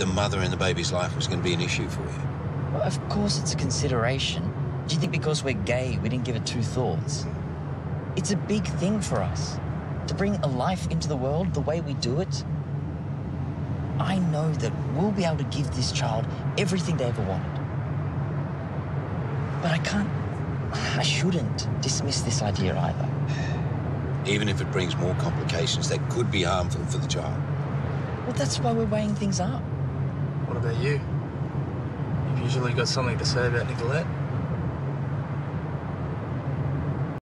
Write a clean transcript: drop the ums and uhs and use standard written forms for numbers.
the mother in the baby's life was going to be an issue for you? Well, of course it's a consideration. Do you think because we're gay, we didn't give it two thoughts? It's a big thing for us. To bring a life into the world the way we do it, I know that we'll be able to give this child everything they ever wanted. But I shouldn't dismiss this idea either. Even if it brings more complications that could be harmful for the child. Well, that's why we're weighing things up. What about you? You've usually got something to say about Nicolette.